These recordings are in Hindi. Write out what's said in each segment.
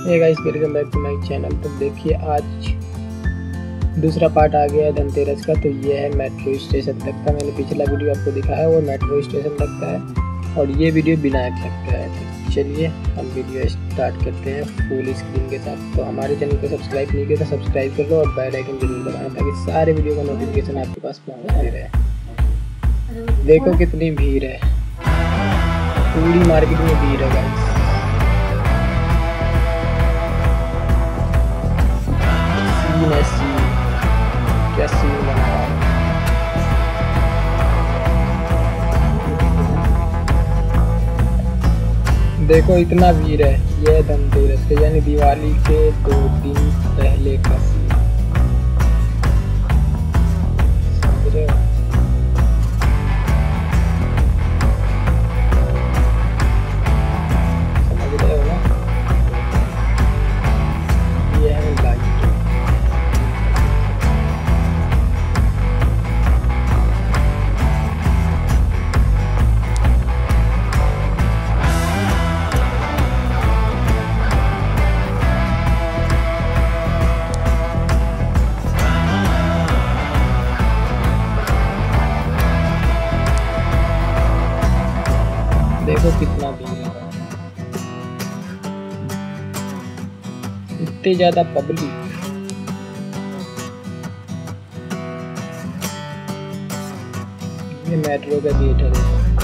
Hey guys, welcome back to my channel. तो देखिए आज दूसरा पार्ट आ गया है धनतेरस का। तो ये है मेट्रो स्टेशन तक का। मैंने पिछला वीडियो आपको दिखाया वो मेट्रो स्टेशन तक का है और ये वीडियो विनायक तक का है। तो चलिए हम वीडियो स्टार्ट करते हैं फुल स्क्रीन के साथ। तो हमारे चैनल को सब्सक्राइब नहीं किया तो सब्सक्राइब कर लो और बेल आइकन जरूर दबाना ताकि सारे वीडियो का नोटिफिकेशन आपके पास पहुँचते रहे। देखो कितनी भीड़ है, पूरी मार्केट में भीड़ है गाइस। क्या सीन बना है। देखो इतना भीड़ है। यह धनतेरस के यानी दिवाली के 2 दिन पहले का सीन। समझ रहे हो? ना ये है लाइट। देखो कितना भीड़ है, इतनी ज्यादा पब्लिक। ये मेट्रो का गेट है।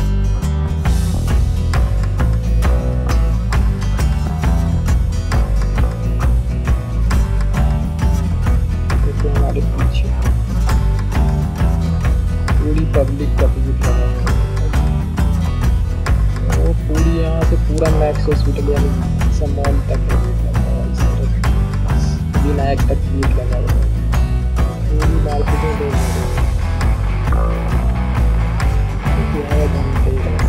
देखो हमारे पीछे पूरी पब्लिक का भीड़ लगा है। पूरी यहाँ से पूरा मैक्स हॉस्पिटल यानी समॉल तक विनायक तक भीड़ लगा हुआ है। पूरी मार्केट में धनतेरस।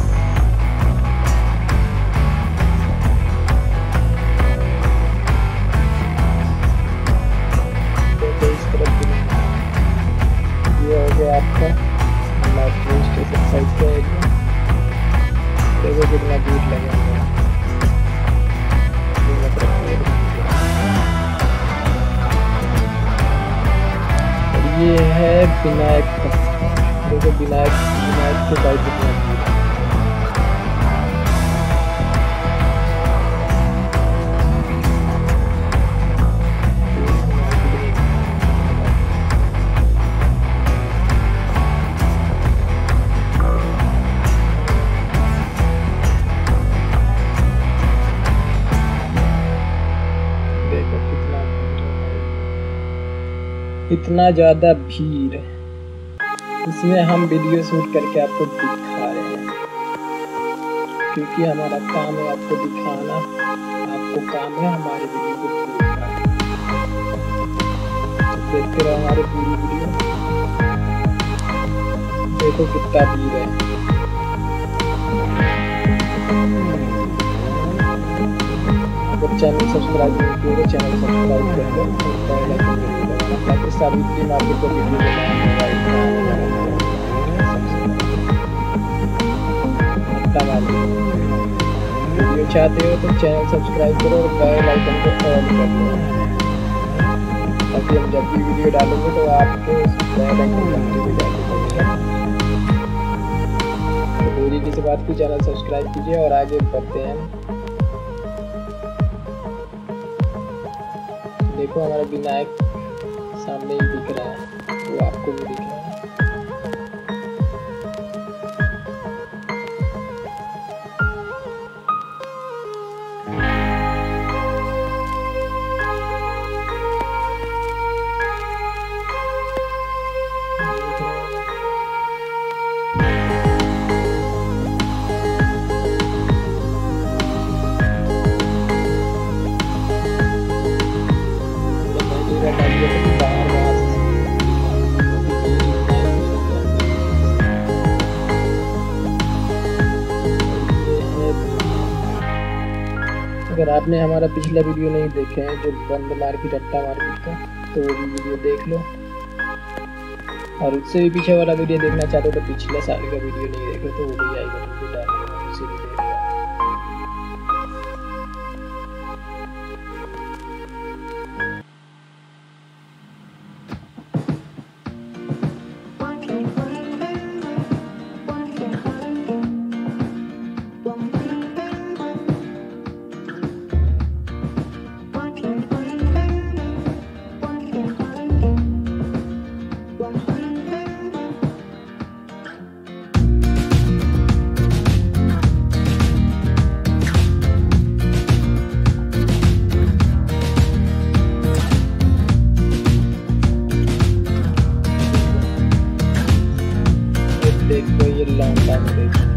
देखो इस तरफ ये हो गया आपका मेट्रो स्टेशन साइड का एरिया। देखो कितना भीड़ लगा हुआ है। ये है विनायक तक। देखो विनायक के साइड कितना भीड़ है। इतना ज़्यादा भीड़, इसमें हम वीडियो शूट करके आपको दिखा रहे हैं क्योंकि हमारा काम है आपको दिखाना। आपको काम है हमारे वीडियो को देखना। तो देखते रहो हमारे पूरी वीडियो। देखो कितना भीड़ है। अगर चैनल सब्सक्राइब नहीं किया तो चैनल सब्सक्राइब कर लो ताकि सभी की मार्केट को वीडियो चाहते हो तो चैनल सब्सक्राइब करो और बेल आइकन को ऑन कर लो ताकि हम जब भी वीडियो डालेंगे तो आपको बेल आइकन नोटिफिकेशन। तो दूरी किसी बात की चैनल सब्सक्राइब कीजिए और आगे बढ़ते हैं। देखो हमारा विनायक सामने ही दिख रहा है, वो आपको भी दिख रहा है। अगर आपने हमारा पिछला वीडियो नहीं देखे हैं जो बंद मार्केट अट्टा मार्केट का, तो वो भी वीडियो देख लो। और उससे भी पीछे वाला वीडियो देखना चाहते हो तो पिछले साल का वीडियो नहीं देखे तो वो भी आई बटन पे डाल देना, उसे भी देख लो। देखो ये लौंडा में देखो,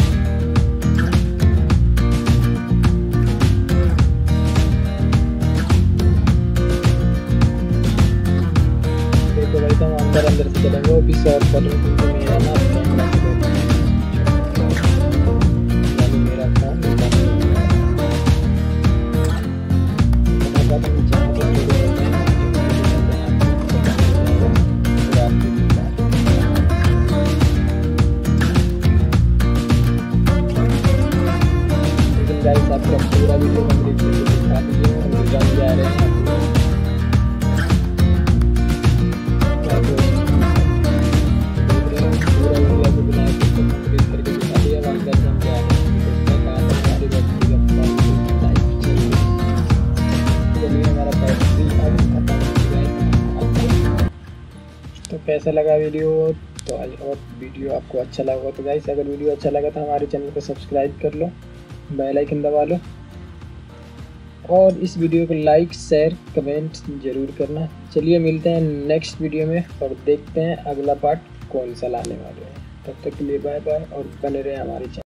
देखो भाई तो हम अंदर अंदर से चलेंगे। वो भी शॉर्ट कर रहे हैं क्योंकि मेरा ना मेरा फोन गाइस आपका पूरा वीडियो कंप्लीट करके दिखा दीजिए। हम जाने जा रहे हैं पूरा वीडियो आपको बिना कंप्लीट करके दिखा दिया। हम अंदर हम जा रहे हैं, देखते हैं कहाँ तक हमारी बैटरी का लाइफ चल रही है। चलिए हमारा बैटरी अब खत्म हो गया। तो कैसा लगा वीडियो? तो आई होप वीडियो आपको अच्छा लगा। तो गाइस अगर वीडियो अच्छा लगा तो हमारे चैनल को सब्सक्राइब कर लो, बेल आइकन दबा लो और इस वीडियो को लाइक शेयर कमेंट जरूर करना। चलिए मिलते हैं नेक्स्ट वीडियो में और देखते हैं अगला पार्ट कौन सा लाने वाले हैं। तब तक के लिए बाय बाय और बने रहे हमारे चैनल।